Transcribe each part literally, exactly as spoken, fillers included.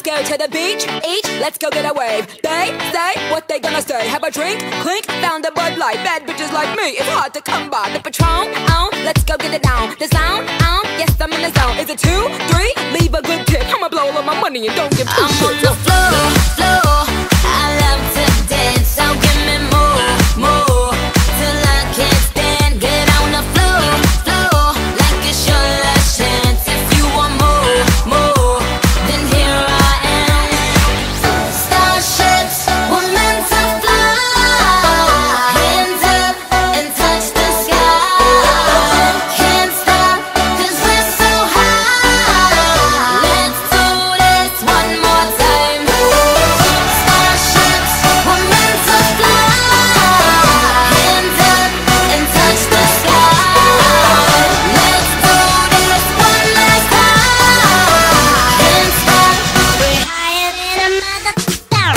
Let's go to the beach, each, let's go get a wave. They say what they gonna say. Have a drink, clink, found a Bud Light. Bad bitches like me, it's hard to come by. The Patron, on, let's go get it down. The sound, on, yes I'm in the zone. Is it two, three? Leave a good tip. I'ma blow all my money and don't give two I'm shits. on the floor, floor. I love to dance, so give me more, more. Till I can't stand, get on the floor, floor. Like it's your last chance. If you want more, more, then here I am. Starships were meant to fly. Hands up and touch the sky. Can't stop, cause we're so high. Let's do this one more time. Starships were meant to fly. Hands up and touch the sky. Let's do this one last time. Can't stop, we're higher than a motherfucker.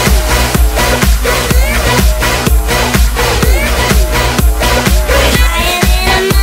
We're higher than a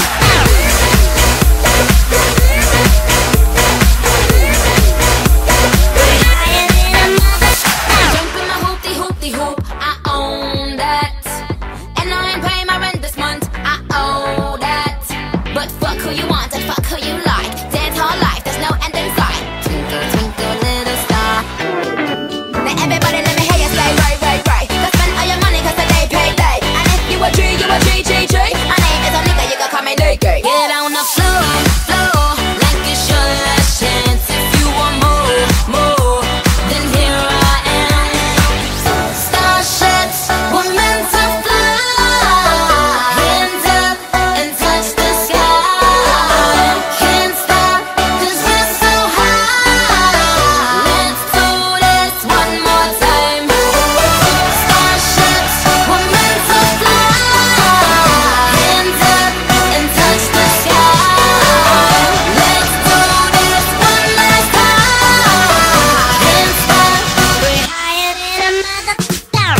Jump in my hoopty hoopty hoop, I own that. And I ain't paying my rent this month, I owe that. But fuck who you want and fuck who you like. Dance all life, there's no end in sight. Twinkle, twinkle, little star. Now everybody let me hear you say right, right, right. Go spend all your money cause the day pay day. And if you a G, you a G, G, G. My name is a nigga, you can call me Nicky. Get on the floor, floor. Like it's your last chance. If you want more, more, then here I am. Starships were meant to fly. Hands up and touch the sky. Can't stop, cause we're so high. Let's do this one more time. Starships were meant to fly. Hands up and touch the sky. Let's do this one last time. Can't stop, we're higher than a motherfucker.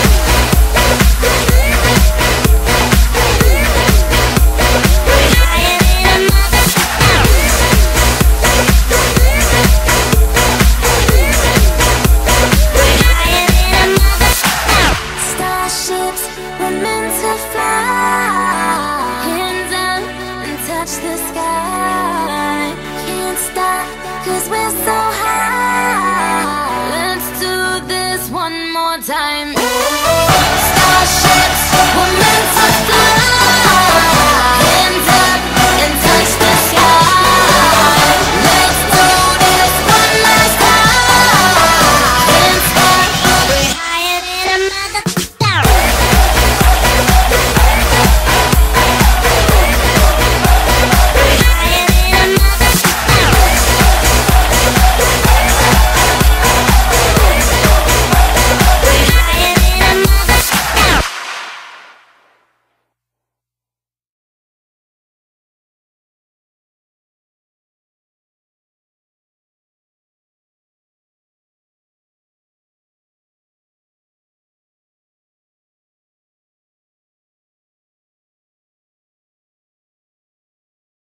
We're higher than a motherfucker. We're higher than a motherfucker. Starships were meant to fly. Hands up and touch the sky. Can't stop, cause we're so high. Let's do this one more time.